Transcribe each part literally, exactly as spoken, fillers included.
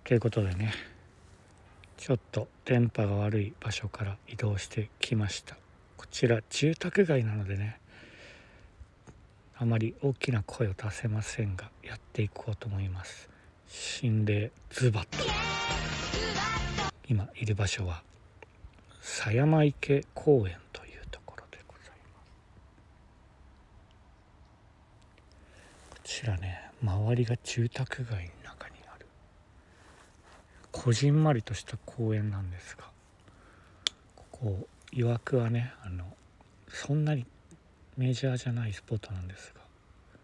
ということでね、ちょっと電波が悪い場所から移動してきました。こちら住宅街なのでね、あまり大きな声を出せませんが、やっていこうと思います。心霊ズバッと。今いる場所は狭山池公園というところでございます。こちらね、周りが住宅街の中にあるこじんまりとした公園なんですが、ここ曰くはね、あのそんなにメジャーじゃないスポットなんですが、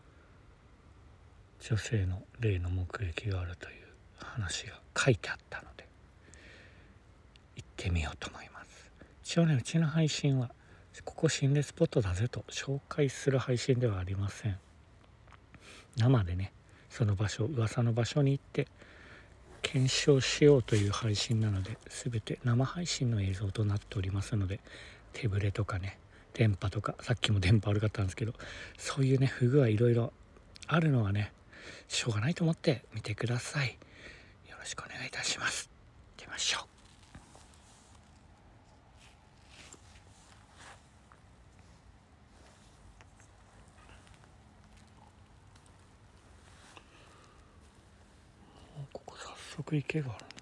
女性の霊の目撃があるという話が書いてあったので行ってみようと思います。一応ね、うちの配信はここ心霊スポットだぜと紹介する配信ではありません。生でね、その場所、噂の場所に行って検証しようという配信なので、全て生配信の映像となっておりますので、手ぶれとかね、電波とか、さっきも電波悪かったんですけど、そういうね不具合いろいろあるのはね、しょうがないと思って見てください。よろしくお願いいたします。行ってみましょう。ここ早速池があるのか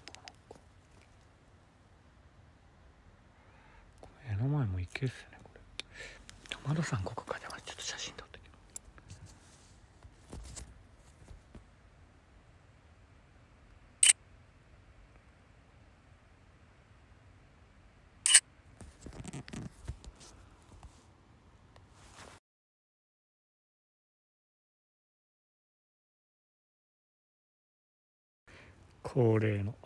な。目の前も池ですね。これトマトさんここからではちょっと写真撮ってきます。恒例の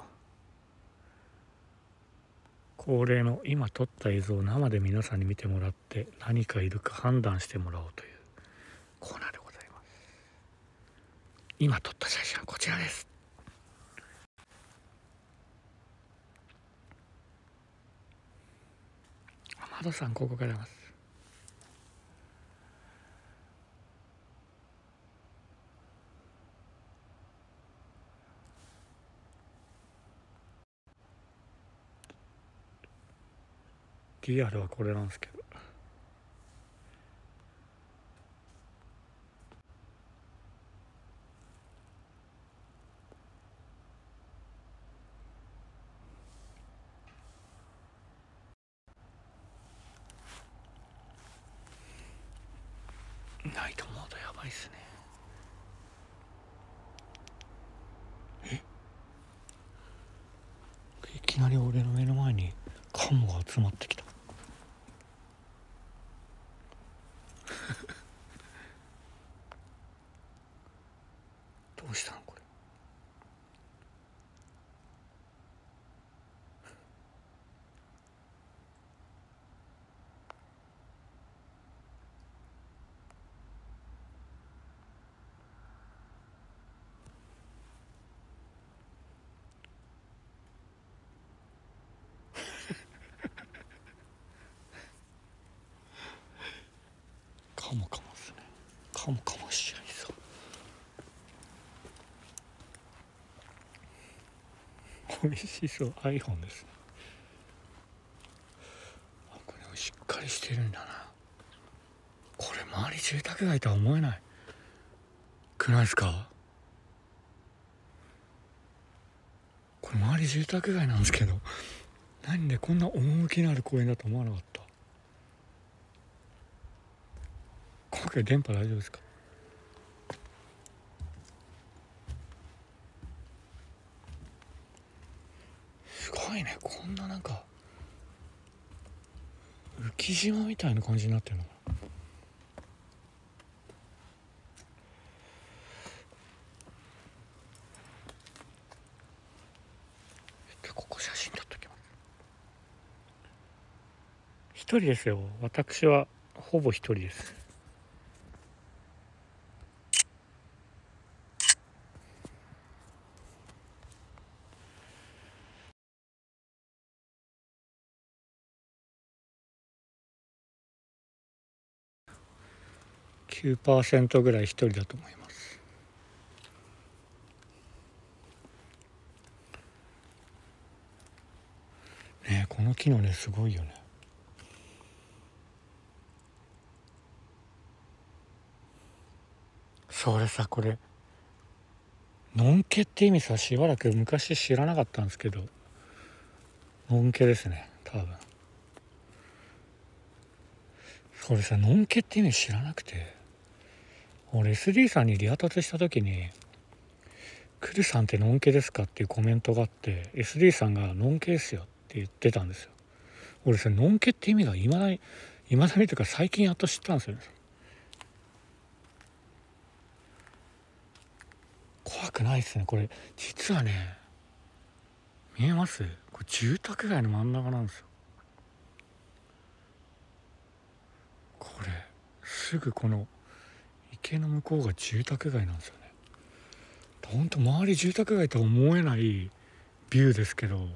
恒例の今撮った映像を生で皆さんに見てもらって、何かいるか判断してもらおうというコーナーでございます。今撮った写真はこちらです。マドさんここからます。リアルはこれなんですけど、ナイトモードやばいっすね。え、いきなり俺の目の前にカモが集まってきた。どうしたのこれ。カモカモっすね。カモカモしちゃいそう。美味しそう。 iPhone ですね。あ、これしっかりしてるんだな。これ周り住宅街とは思えないくないですか。これ周り住宅街なんですけど、なんでこんな趣のある公園だと思わなかった。今回電波大丈夫ですか。すごいね、こんななんか浮島みたいな感じになってるのかな。ここ写真撮っときます。一人ですよ。私はほぼ一人です。きゅうパーセント ぐらい一人だと思います。 の木の根すごいよね。それさ、これのんけって意味さ、しばらく昔知らなかったんですけど、のんけですね多分。それさ、のんけって意味知らなくて、俺 エスディー さんにリアタツした時に「クルさんってのんけですか?」っていうコメントがあって、 エスディー さんが「のんけですよ」って言ってたんですよ。俺それのんけって意味がいまだにいまだにというか最近やっと知ったんですよね。怖くないですねこれ。実はね、見えます？これ住宅街の真ん中なんですよ。これすぐこの池の向こうが住宅街なんですよね。ほんと周り住宅街とは思えないビューですけど、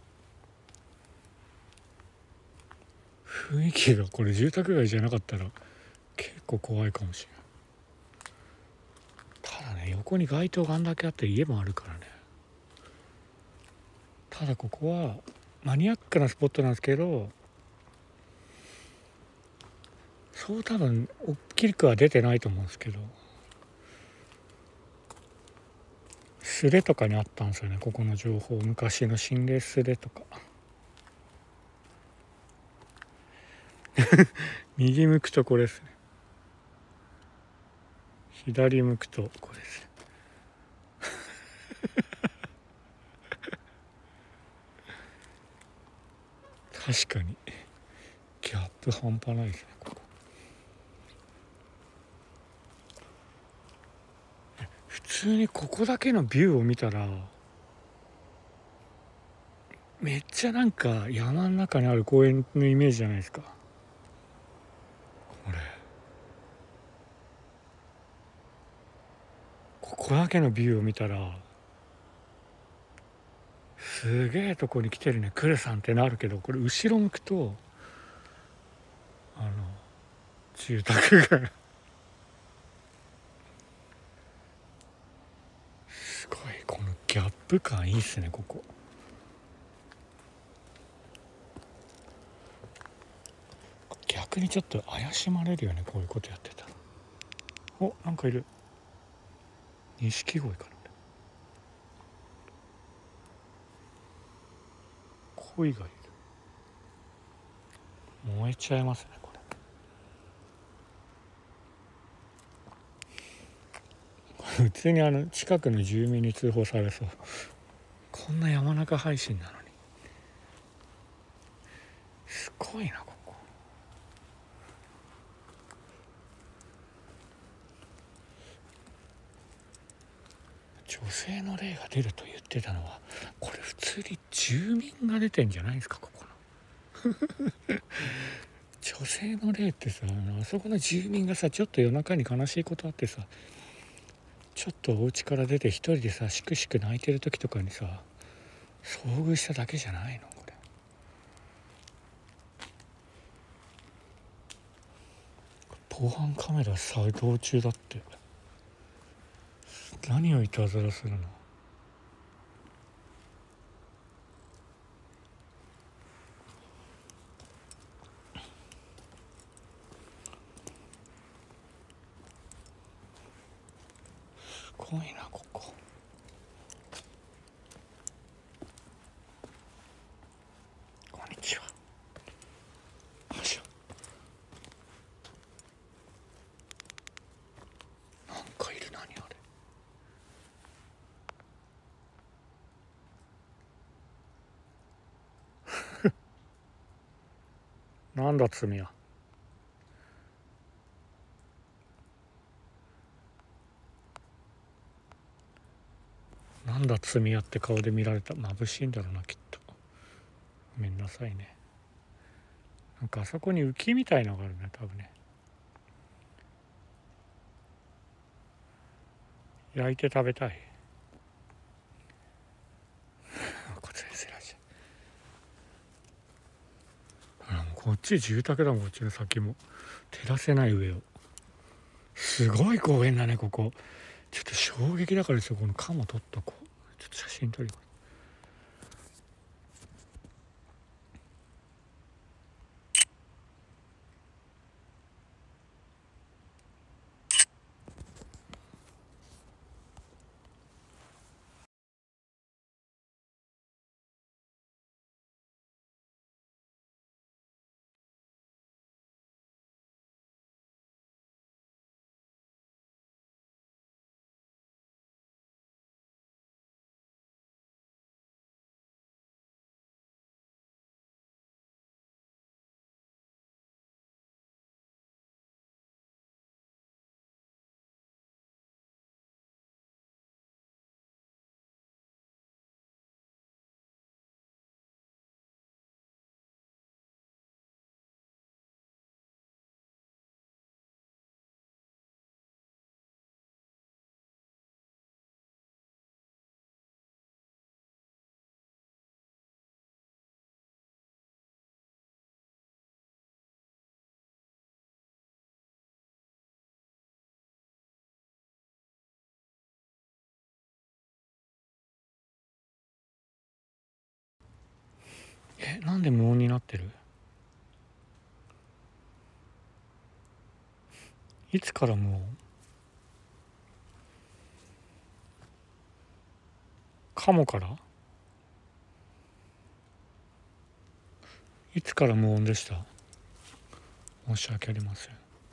雰囲気がこれ住宅街じゃなかったら結構怖いかもしれない。ただね、横に街灯があんだけあって家もあるからね。ただここはマニアックなスポットなんですけど、そう多分大きくは出てないと思うんですけど、スレとかにあったんですよね、ここの情報。昔の心霊スレとか。右向くとこれですね、左向くとこれですね。確かにギャップ半端ないですねここ。普通にここだけのビューを見たらめっちゃなんか山の中にある公園のイメージじゃないですかこれ。ここだけのビューを見たらすげえとこに来てるねクルさんってなるけど、これ後ろ向くとあの住宅がすごい、このギャップ感いいっすねここ。逆にちょっと怪しまれるよね、こういうことやってたら。お、なんかいる。錦鯉かな。鯉がいる。燃えちゃいますねこれ。普通にあの近くの住民に通報されそう。こんな山中配信なのに。すごいなここ。女性の霊が出ると言ってたのは、これ普通に住民が出てんじゃないですかここの。女性の霊ってさ、あそこの住民がさ、ちょっと夜中に悲しいことあってさ、ちょっとお家から出て一人でさしくしく泣いてる時とかにさ遭遇しただけじゃないのこれ。防犯カメラ作動中だって。何をいたずらするの。すごいなここ。こんにちは。よいしょ。なんかいる。何あれ。なんだ罪は。なんだ罪やって顔で見られた。眩しいんだろうなきっと。ごめんなさいね。なんかあそこに浮きみたいのがあるね多分ね。焼いて食べたい。こっちですらしい。こっち住宅だもん、こっちの先も照らせない上を。すごい公園だねここ。ちょっと衝撃だからですよ、このカモ撮っとこう。ちょっと写真撮ります。 え、なんで無音になってる？いつから無音？カモから？いつから無音でした？申し訳ありません。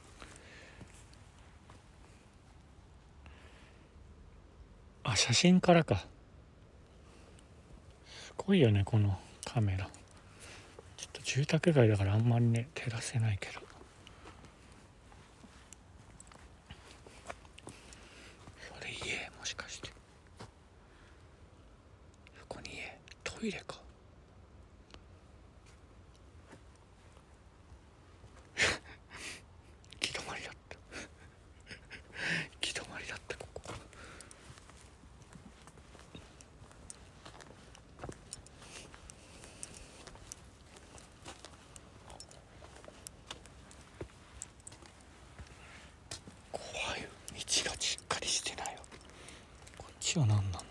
あ、写真からか。すごいよねこのカメラ。ちょっと住宅街だからあんまりね照らせないけど、それ家？もしかしてそこに家？トイレか？行き止まりだった行き止まりだったここ。怖いよ、道がしっかりしてないよ。こっちは何なんだろ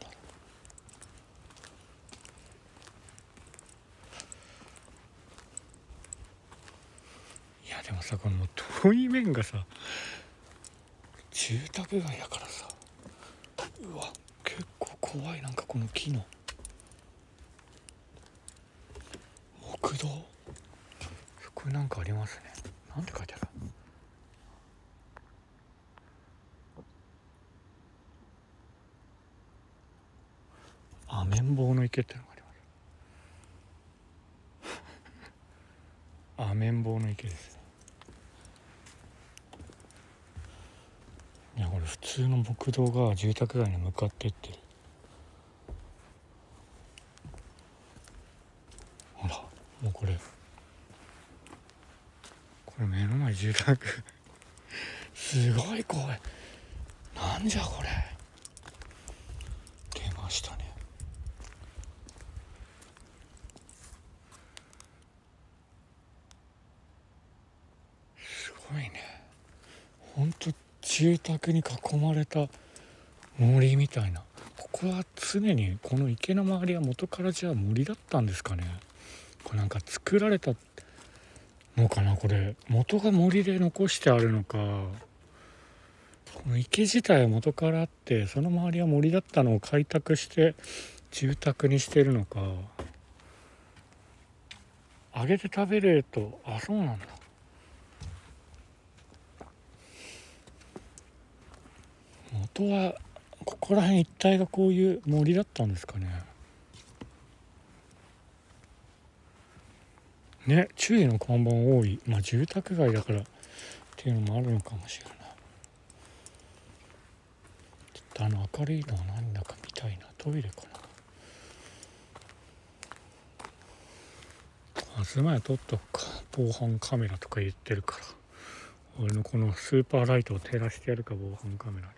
う。いやでもさ、この遠い面がさ住宅街だからさ、うわ結構怖い。なんかこの木の木道、そこになんかありますね。なんて書いてある？アメンボウの池ってのがありますアメンボウの池ですね。いやこれ普通の木道が住宅街に向かっていってる。ほらもうこれこれ目の前住宅すごい怖い。なんじゃこれ。出ましたね。すごいね。ほんと住宅に囲まれた森みたいな。ここは常にこの池の周りは元からじゃあ森だったんですかね。これなんか作られたのかな。これ元が森で残してあるのか、この池自体は元からあってその周りは森だったのを開拓して住宅にしてるのか。揚げて食べると、あ、そうなんだ。元はここら辺一帯がこういう森だったんですかね。ね、注意の看板多い。まあ住宅街だからっていうのもあるのかもしれない。ちょっとあの明るいのは何だか見たいな。トイレかな。あ、すまや撮っとくか。防犯カメラとか言ってるから、俺のこのスーパーライトを照らしてやるか、防犯カメラに。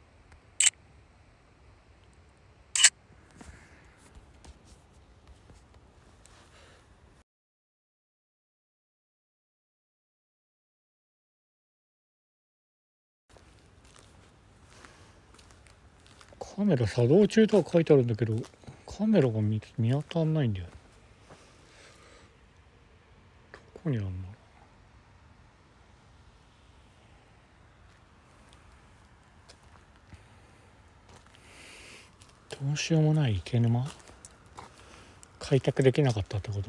カメラ作動中とは書いてあるんだけど、カメラが 見, 見当たんないんだよ。どこにあるんだろう。どうしようもない池沼、開拓できなかったってこと？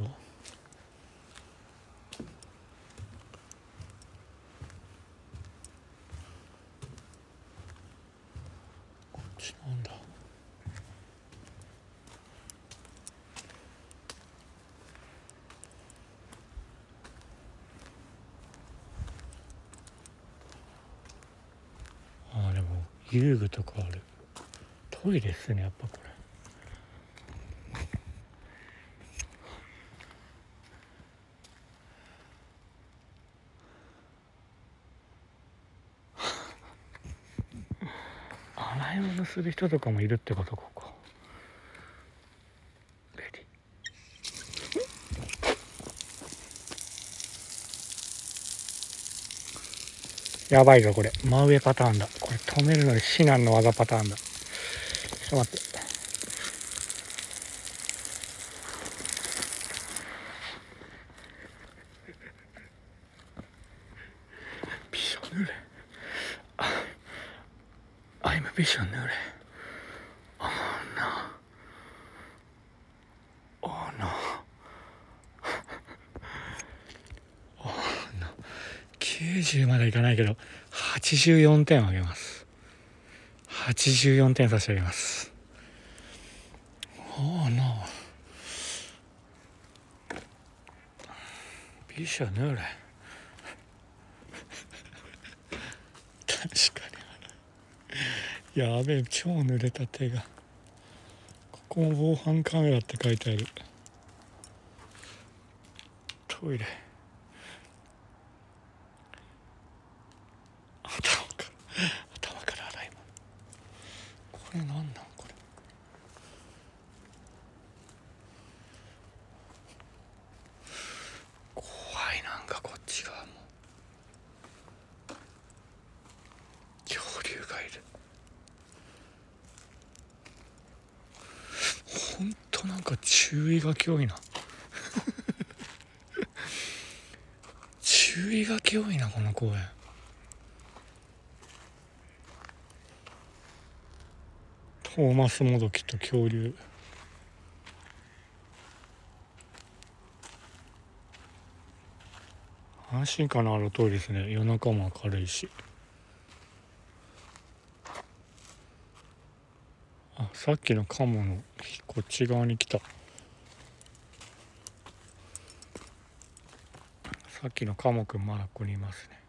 こっちなんだ。ああでも遊具とかある。トイレですね、やっぱこれ。洗い物する人とかもいるってこと？ここレディ。やばいぞこれ、真上パターンだ。これ止めるのに至難の技パターンだ。ちょっと待って。 ぬれ。I'm a びしょ濡れ。Oh no. Oh no. Oh no. きゅうじゅうまでいかないけどはちじゅうよんてんをあげます。はちじゅうよんてん差し上げます。Oh no. びしょ濡れ。確かにやべえ、超濡れた手が。ここも防犯カメラって書いてある。トイレ。頭から頭から洗い物。これなんなんこれ。怖い。なんかこっち側も恐竜がいる。ほんとなんか注意書き多いな注意書き多いなこの公園。トーマスモドキと恐竜。安心感のある通りですね。夜中も明るいし。あ、さっきのカモのこっち側に来た。さっきのカモくんまだここにいますね。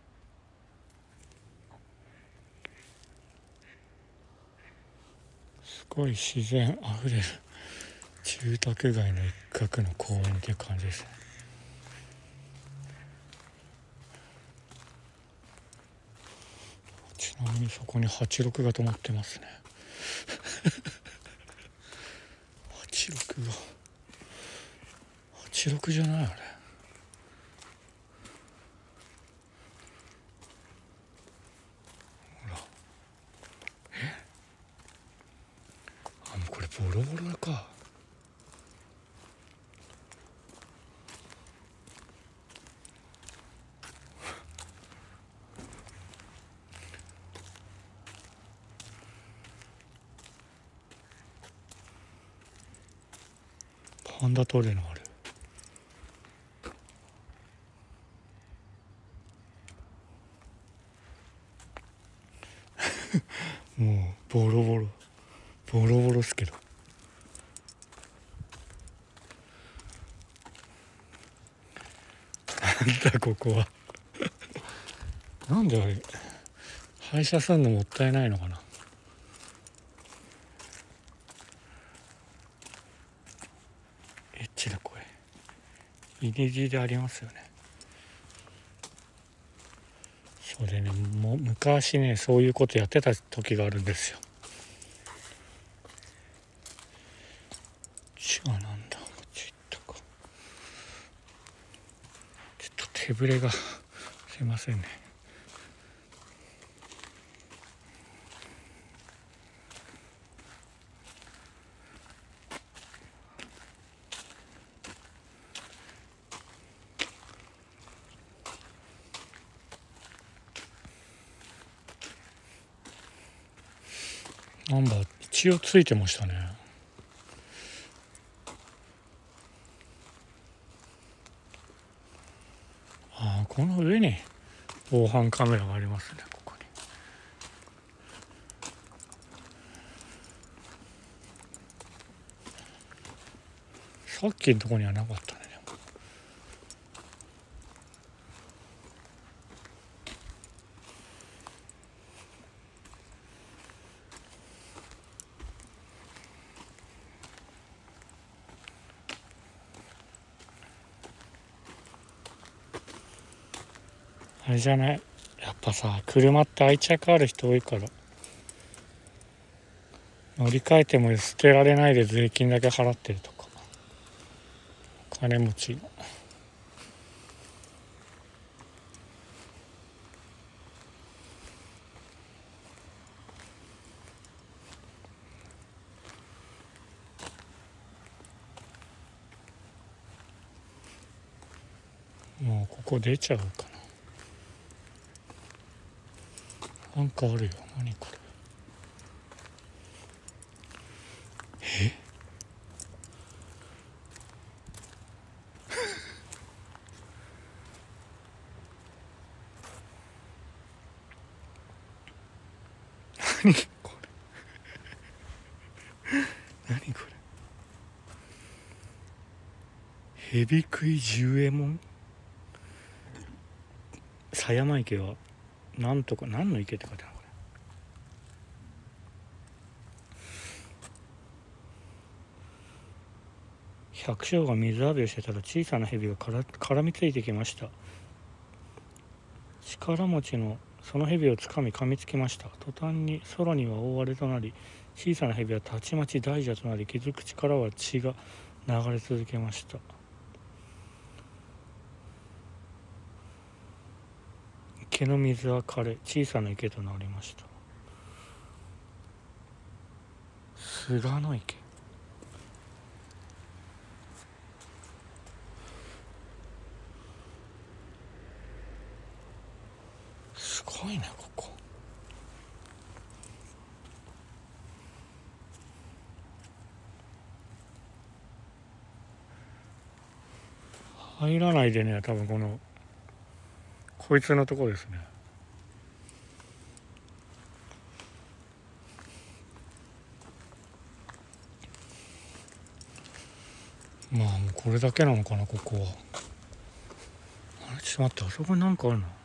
すごい自然あふれる住宅街の一角の公園っていう感じですね。ちなみにそこにはちろくが止まってますねはちろくがはちろくじゃないあれ。ほら、えあ、もうこれボロボロか。パンダトレーのあるもうボロボロボロボロっすけど。なんだここはなんであれ廃車するのもったいないのかな。エッチな声入り地でありますよね。それね、もう昔ねそういうことやってた時があるんですよ。違う、なんだこっち行ったか。ちょっと手ぶれがすいませんね。ナンバー一応ついてましたね。ああ、この上に防犯カメラがありますね。ここにさっきのとこにはなかったね。あれじゃない、やっぱさ車って愛着ある人多いから乗り換えても捨てられないで税金だけ払ってるとか金持ちの。もうここ出ちゃうかな。 なんかあるよ。何これ。え何これ。何これ。ヘビ食い十右衛門。狭山池はなんとか何の池って書いてあるの。これ百姓が水浴びをしてたら小さな蛇がから絡みついてきました。力持ちのその蛇をつかみ噛みつきました。途端に空には大荒れとなり、小さな蛇はたちまち大蛇となり、傷口からは血が流れ続けました。池の水は枯れ、小さな池となりました。菅の池。すごいね、ここ。入らないでね、多分このこいつのとこですね。まあもうこれだけなのかな、ここは。あれ、ちょっと待って、あそこになんかあるな。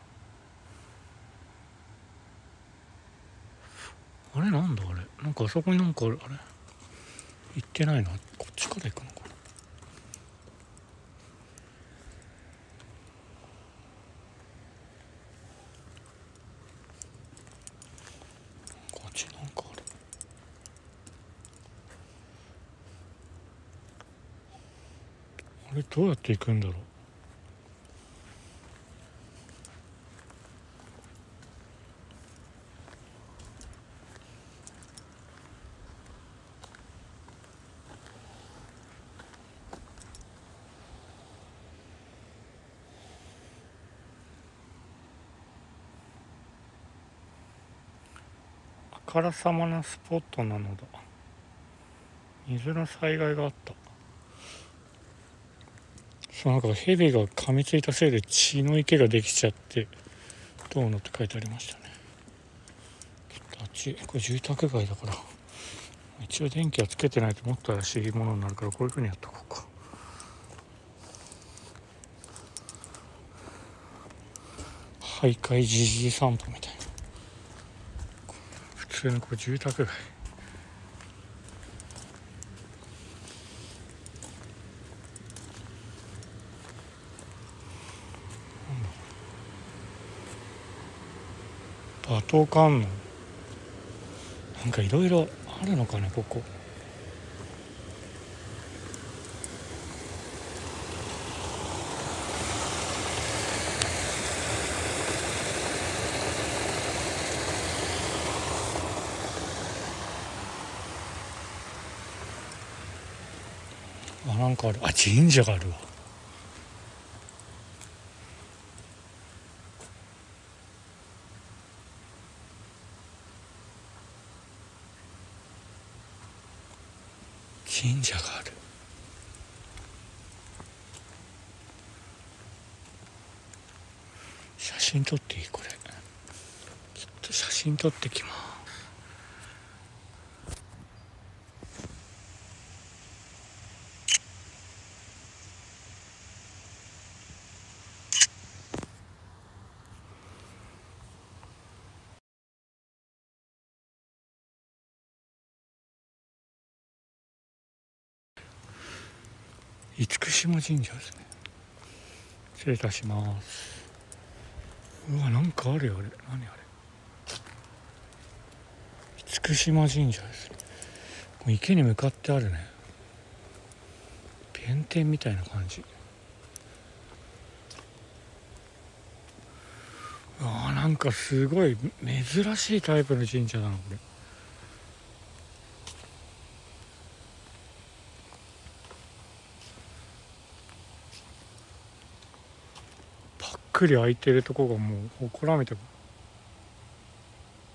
あれなんだあれ。なんかあそこになんかある。あれ行ってないな。こっちから行くのかな。こっちなんかある。あれどうやって行くんだろう。あからさまなスポットなのだ。水の災害があった。そう、なんか蛇が噛みついたせいで血の池ができちゃってどうのって書いてありましたね。あっち、これ住宅街だから一応電気はつけてないともっと怪しいものになるから、こういう風にやっとこうか。徘徊じじい散歩みたいな。普通のこう住宅街。馬頭観音。なんかいろいろあるのかね、ここ。あ、なんかある。あ、神社があるわ。神社がある。写真撮っていい？これちょっと写真撮ってきます。厳島神社ですね。失礼いたします。うわ、なんかあるよ。あれ何あれ。厳島神社ですね。池に向かってあるね。弁天みたいな感じ。うわ、なんかすごい珍しいタイプの神社だなこれ。ぱっくり開いてるとこがもうほこらめて。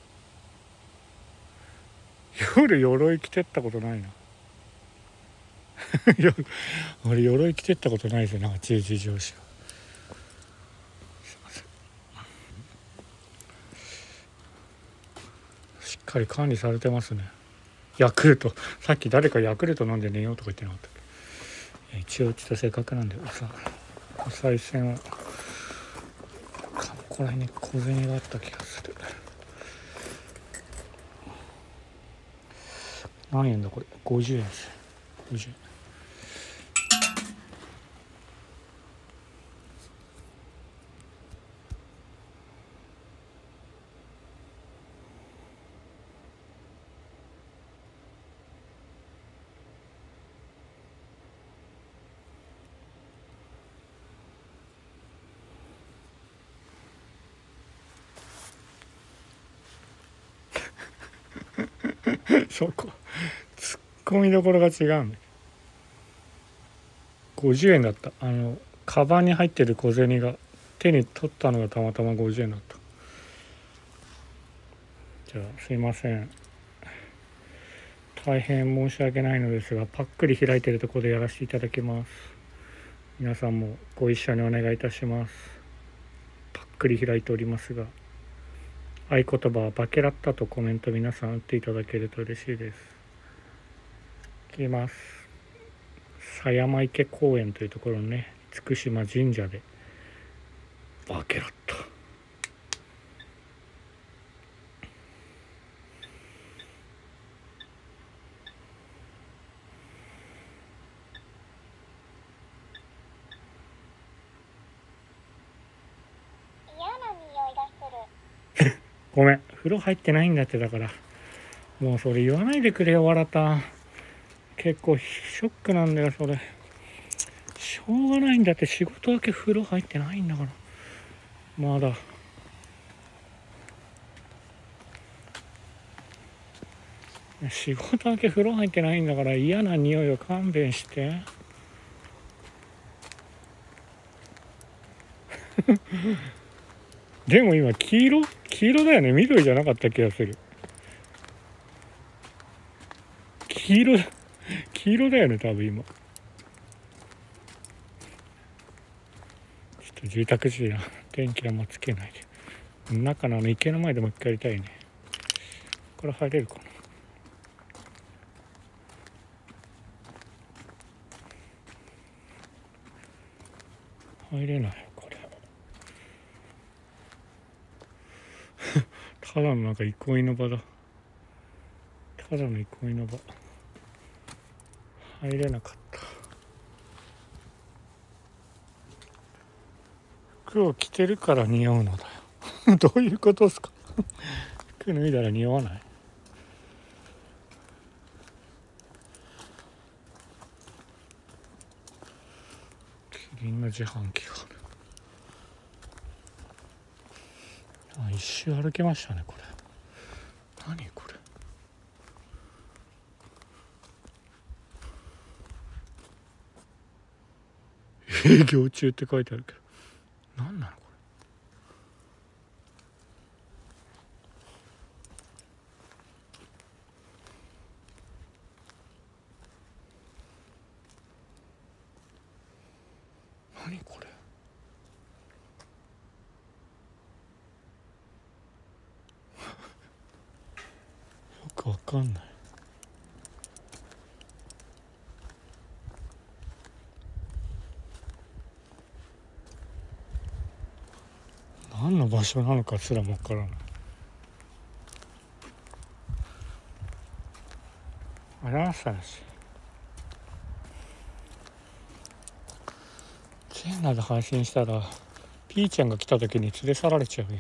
夜鎧着てったことないな。俺鎧着てったことないですよ。なんか十字上司が。すいません。しっかり管理されてますね。ヤクルト、さっき誰かヤクルト飲んで寝ようとか言ってなかったっけ。一応ちょっとせっかくなんでさ、お賽銭をここら辺に小銭があった気がする。何円だこれ。ごじゅうえんです。ごじゅうえん。そこツッコミどころが違うんだ。ごじゅうえんだった。あのカバンに入ってる小銭が手に取ったのがたまたまごじゅうえんだった。じゃあすいません、大変申し訳ないのですが、パックリ開いてるところでやらせていただきます。皆さんもご一緒にお願いいたします。パックリ開いておりますが、合言葉はバケラッタとコメント皆さん打っていただけると嬉しいです。いきます。狭山池公園というところのね、厳島神社でバケラッタ。ごめん、風呂入ってないんだって。だからもうそれ言わないでくれよ、わらた。結構ショックなんだよそれ。しょうがないんだって。仕事だけ風呂入ってないんだから。まだ仕事だけ風呂入ってないんだから、嫌な匂いを勘弁して。でも今黄色黄色だよね。緑じゃなかった気がする。黄色黄色だよね多分今。ちょっと住宅地な電気あんまつけないで、中のあの池の前でもう一回やりたいね。これ入れるかな。入れないこれ。ただのなんか憩いの場だ。ただの憩いの場。入れなかった。服を着てるから似合うのだよ。どういうことですか。服脱いだら似合わない。キリンの自販機がある。あ、一周歩けましたねこれ。何これ。営業中って書いてあるけど何なのこれ。何これ。よくわかんない。何の場所なのかすらもわからない。あらさらし全裸で配信したらピーちゃんが来た時に連れ去られちゃうよ。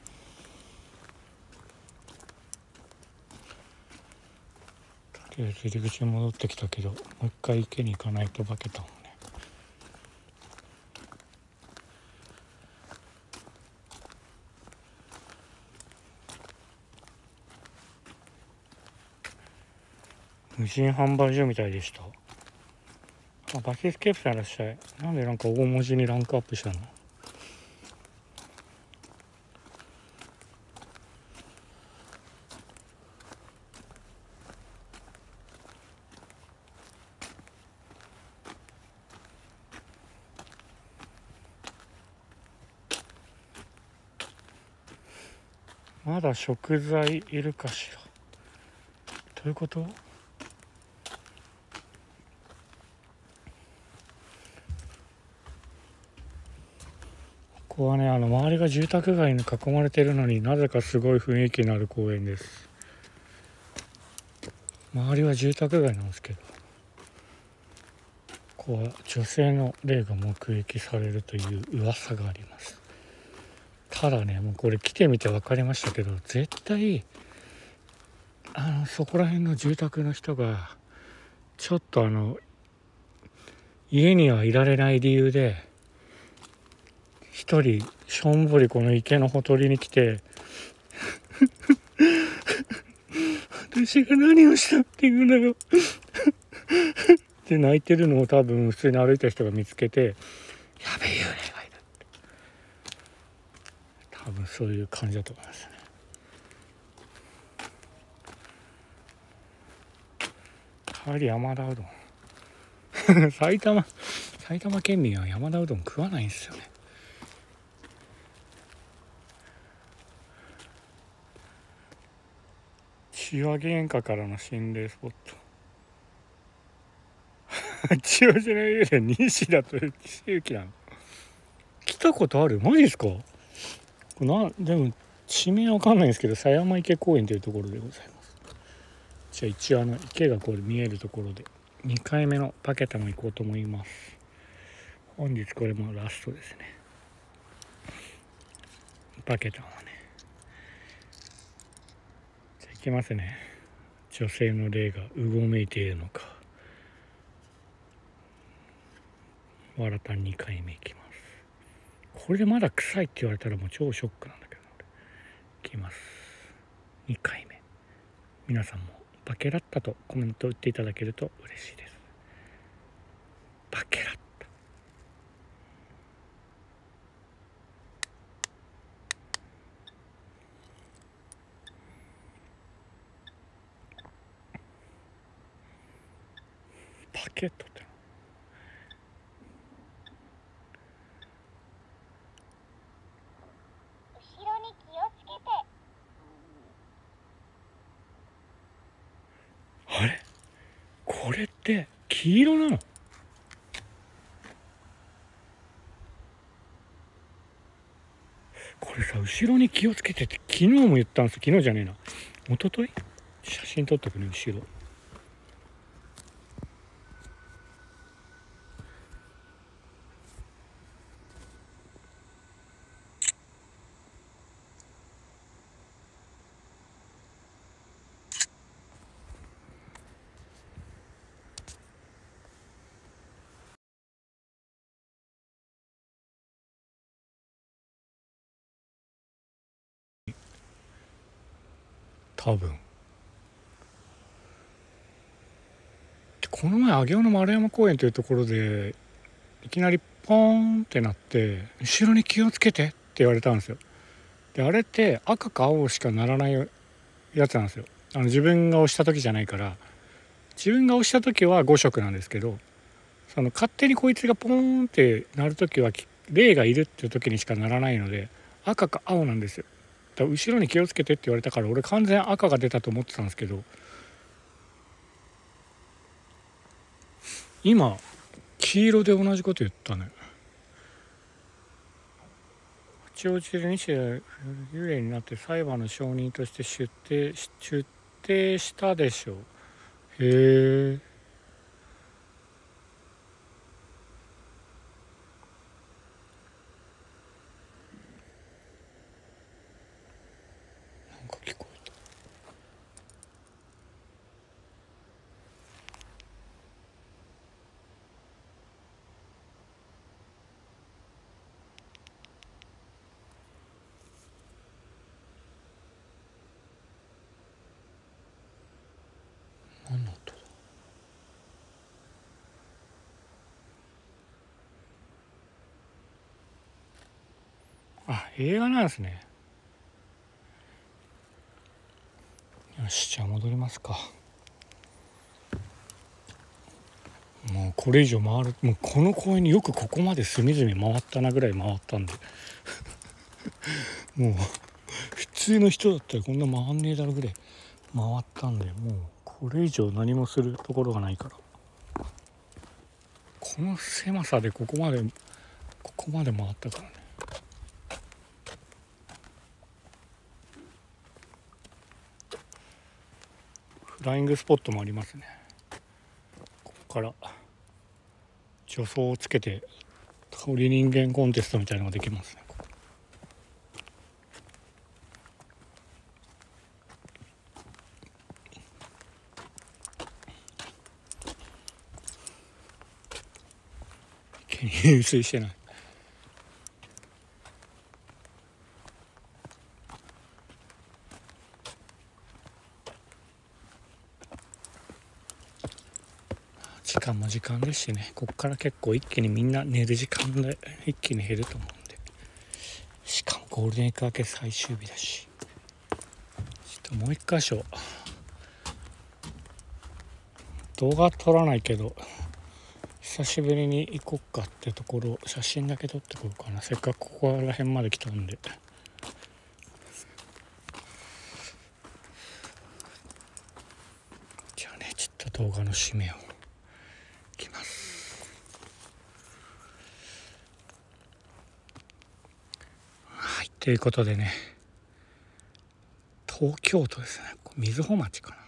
とりあえず入り口に戻ってきたけど、もう一回池に行かないと化けたもんね。無人販売所みたいでした。あ、バキスケープさんいらっしゃい。なんでなんか大文字にランクアップしたの。 まだ食材いるかしら。どういうこと？ここはね、あの周りが住宅街に囲まれているのになぜかすごい雰囲気のある公園です。周りは住宅街なんですけど、ここは女性の霊が目撃されるという噂があります。ただね、もうこれ来てみて分かりましたけど、絶対あのそこら辺の住宅の人がちょっとあの家にはいられない理由で一人しょんぼりこの池のほとりに来て私が何をしたっていうのよって泣いてるのを多分普通に歩いた人が見つけて、やべえ幽霊がいるって多分そういう感じだと思いますね。やはり山田うどん埼玉埼玉県民は山田うどん食わないんですよね。千葉玄華からの心霊スポット千葉じゃないより西田と岸行きなの。来たことある？マジですか？なでも地名わかんないんですけど、狭山池公園というところでございます。じゃあ一応あの池がこれ見えるところでにかいめのパケタも行こうと思います。本日これもラストですね。パケタはね、じゃあ行きますね。女性の霊がうごめいているのか。わらたにかいめ行きます。これでまだ臭いって言われたらもう超ショックなんだけど、行きます。にかいめ。皆さんもバケラッタとコメントを打っていただけると嬉しいです。バケラッタ。バケットって後ろに気をつけて。 あれこれって黄色なの？これさ、後ろに気をつけてって昨日も言ったんですよ。昨日じゃねえな、一昨日写真撮っとくね。後ろ多分この前上尾の丸山公園というところでいきなりポーンってなって後ろに気をつけてって言われたんですよ。であれって赤か青しかならないやつなんですよ。あの自分が押した時じゃないから、自分が押した時はご色なんですけど、その勝手にこいつがポーンってなる時は霊がいるっていう時にしかならないので赤か青なんですよ。だから後ろに気をつけてって言われたから俺完全赤が出たと思ってたんですけど、今黄色で同じこと言ったね。八王子で西田幽霊になって裁判の証人として出廷出廷したでしょう。へえ。なんか聞こえた。何の音だ？あ、映画なんですね。よし、じゃあ戻りますか。もうこれ以上回る、もうこの公園によくここまで隅々回ったなぐらい回ったんでもう普通の人だったらこんな回んねえだろぐらい回ったんで、もうこれ以上何もするところがないから、この狭さでここまでここまで回ったからね。フライングスポットもありますね。ここから助走をつけて鳥人間コンテストみたいなのができますね。ここ池に入水してない。時間も時間ですしね、ここから結構一気にみんな寝る時間で一気に減ると思うんで、しかもゴールデンウィーク明け最終日だし、ちょっともう一箇所動画撮らないけど久しぶりに行こっかってところ、写真だけ撮ってこうかな。せっかくここら辺まで来たんで。じゃあね、ちょっと動画の締めをいきます。はい、ということでね、東京都ですね、瑞穂町かな、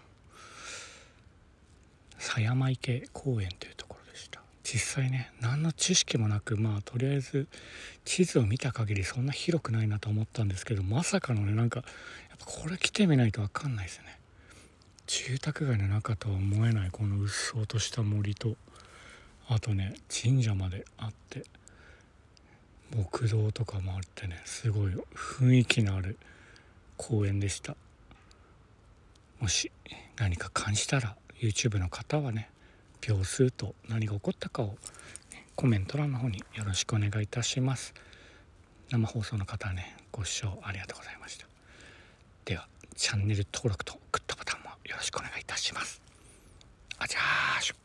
狭山池公園というところでした。実際ね、何の知識もなく、まあとりあえず地図を見た限りそんな広くないなと思ったんですけど、まさかのね、なんかやっぱこれ来てみないと分かんないですね。住宅街の中とは思えないこのうっそうとした森と、あとね神社まであって木道とかもあってね、すごい雰囲気のある公園でした。もし何か感じたら YouTube の方はね、秒数と何が起こったかをコメント欄の方によろしくお願いいたします。生放送の方はね、ご視聴ありがとうございました。ではチャンネル登録とグッドボタンもよろしくお願いいたします。あじゃーしゅ。